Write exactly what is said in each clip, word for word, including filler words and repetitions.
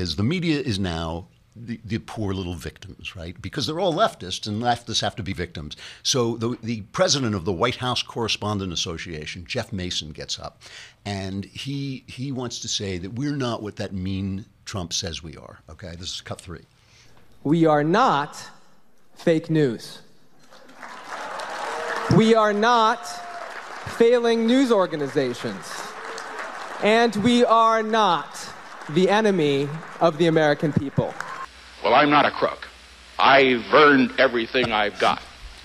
is the media is now the, the poor little victims, right? Because they're all leftists, and leftists have to be victims. So the, the president of the White House Correspondent Association, Jeff Mason, gets up, and he he wants to say that we're not what that mean Trump says we are. Okay, this is cut three. We are not fake news. We are not failing news organizations. And we are not the enemy of the American people. Well, I'm not a crook. I've earned everything I've got.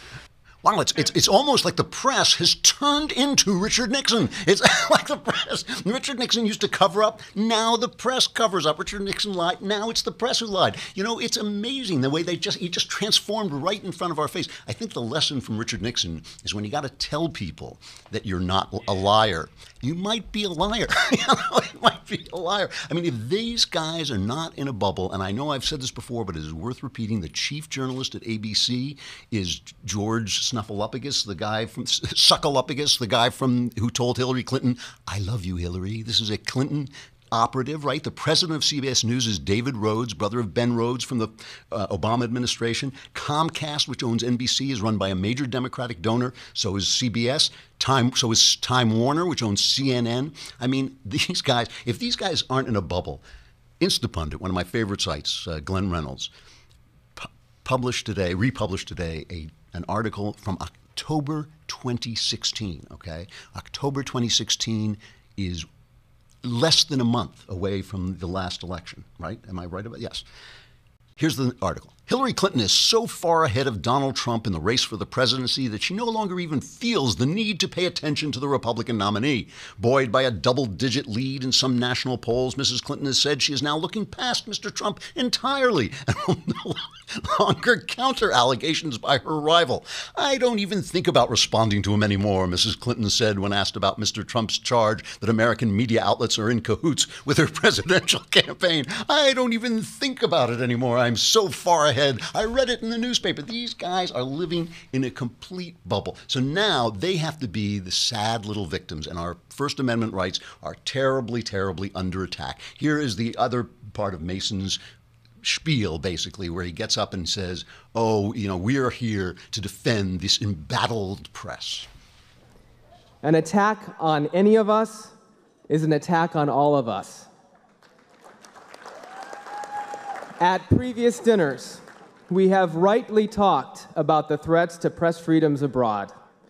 Wow, it's, it's it's almost like the press has turned into Richard Nixon. It's like the press. Richard Nixon used to cover up. Now the press covers up. Richard Nixon lied. Now it's the press who lied. You know, it's amazing the way they just he just transformed right in front of our face. I think the lesson from Richard Nixon is when you got to tell people that you're not a liar, you might be a liar. You know, you might be a liar. I mean, if these guys are not in a bubble, and I know I've said this before, but it is worth repeating, the chief journalist at A B C is George Snuffleupagus, the guy from Suckleuppagus, the guy from who told Hillary Clinton, "I love you, Hillary." This is a Clinton operative, right? The president of C B S News is David Rhodes, brother of Ben Rhodes from the uh, Obama administration. Comcast, which owns N B C, is run by a major Democratic donor. So is C B S. Time, so is Time Warner, which owns C N N. I mean, these guys, if these guys aren't in a bubble, Instapundit, one of my favorite sites, uh, Glenn Reynolds, pu- published today, republished today, a an article from October twenty sixteen, okay? October twenty sixteen is less than a month away from the last election, right? Am I right about it? Yes. Here's the article. Hillary Clinton is so far ahead of Donald Trump in the race for the presidency that she no longer even feels the need to pay attention to the Republican nominee. Buoyed by a double-digit lead in some national polls, Missus Clinton has said she is now looking past Mister Trump entirely and will no longer counter allegations by her rival. "I don't even think about responding to him anymore," Missus Clinton said when asked about Mister Trump's charge that American media outlets are in cahoots with her presidential campaign. "I don't even think about it anymore. I'm so far ahead. I read it in the newspaper." These guys are living in a complete bubble. So now they have to be the sad little victims, and our First Amendment rights are terribly, terribly under attack. Here is the other part of Mason's spiel, basically, where he gets up and says, oh, you know, we are here to defend this embattled press. An attack on any of us is an attack on all of us. At previous dinners, we have rightly talked about the threats to press freedoms abroad.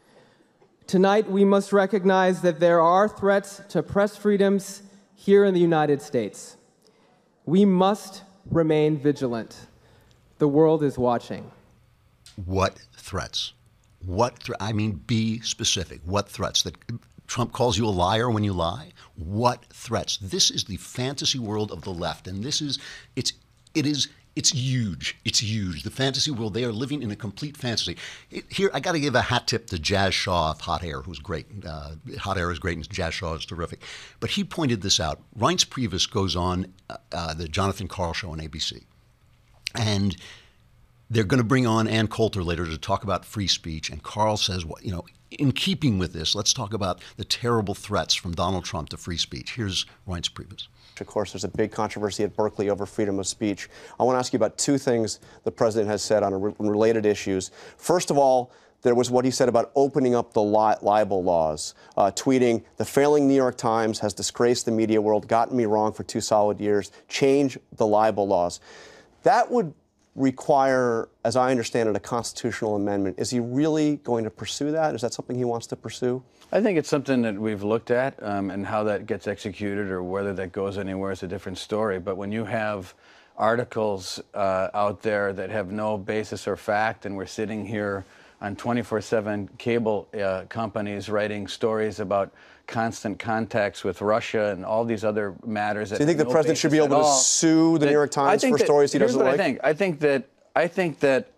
Tonight, we must recognize that there are threats to press freedoms here in the United States. We must remain vigilant. The world is watching. What threats? What thre- I mean, be specific. What threats? That Trump calls you a liar when you lie? What threats? This is the fantasy world of the left, and this is, it's, it is, It's huge. It's huge. The fantasy world, they are living in a complete fantasy. It, here, I got to give a hat tip to Jazz Shaw of Hot Air, who's great. Uh, Hot Air is great, and Jazz Shaw is terrific. But he pointed this out. Reince Priebus goes on uh, uh, the Jonathan Karl show on A B C. And they're going to bring on Ann Coulter later to talk about free speech. And Karl says, well, you know, in keeping with this, let's talk about the terrible threats from Donald Trump to free speech. Here's Reince Priebus. Of course, there's a big controversy at Berkeley over freedom of speech. I want to ask you about two things the president has said on re- related issues. First of all, there was what he said about opening up the li- libel laws, uh, tweeting, "The failing New York Times has disgraced the media world, gotten me wrong for two solid years. Change the libel laws." That would require, as I understand it, a constitutional amendment. Is he really going to pursue that? Is that something he wants to pursue? I think it's something that we've looked at, um, and how that gets executed or whether that goes anywhere is a different story. But when you have articles uh, out there that have no basis or fact, and we're sitting here on twenty-four seven cable uh, companies writing stories about constant contacts with Russia and all these other matters. Do you think the president should be able to sue the New York Times for stories he doesn't like? Here's what I think. I think that I think that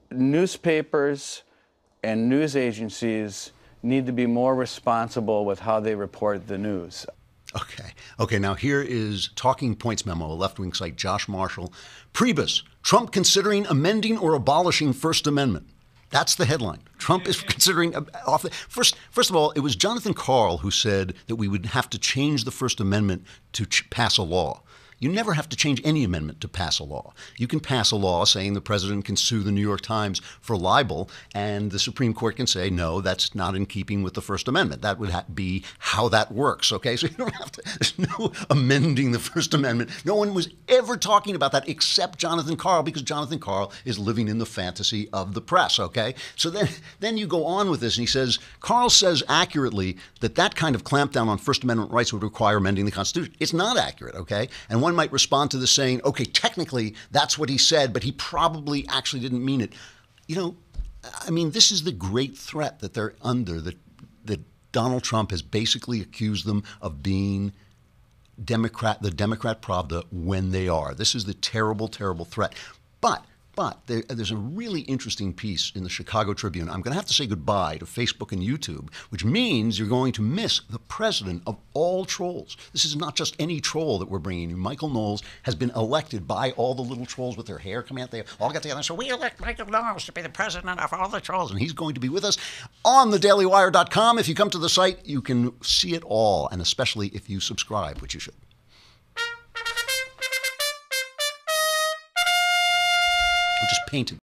newspapers and news agencies need to be more responsible with how they report the news. Okay. Okay, now here is Talking Points memo, a left-wing site, Josh Marshall. Priebus, Trump considering amending or abolishing First Amendment. That's the headline. Trump is considering off the, first. First of all, it was Jonathan Karl who said that we would have to change the First Amendment to ch- pass a law. you never have to change any amendment to pass a law. You can pass a law saying the president can sue the New York Times for libel, and the Supreme Court can say, no, that's not in keeping with the First Amendment. That would ha- be how that works, okay? So you don't have to, there's no amending the First Amendment. No one was ever talking about that except Jonathan Karl, because Jonathan Karl is living in the fantasy of the press, okay? So then, then you go on with this, and he says, Karl says accurately that that kind of clampdown on First Amendment rights would require amending the Constitution. It's not accurate, okay? And one might respond to this saying, okay, technically that's what he said, but he probably actually didn't mean it. You know, I mean, this is the great threat that they're under, that, that Donald Trump has basically accused them of being Democrat, the Democrat Pravda when they are. This is the terrible, terrible threat. But But there, there's a really interesting piece in the Chicago Tribune. I'm going to have to say goodbye to Facebook and YouTube, which means you're going to miss the president of all trolls. This is not just any troll that we're bringing you. Michael Knowles has been elected by all the little trolls with their hair coming out. They all got together and said, we elect Michael Knowles to be the president of all the trolls. And he's going to be with us on the daily wire dot com. If you come to the site, you can see it all, and especially if you subscribe, which you should. Just painted.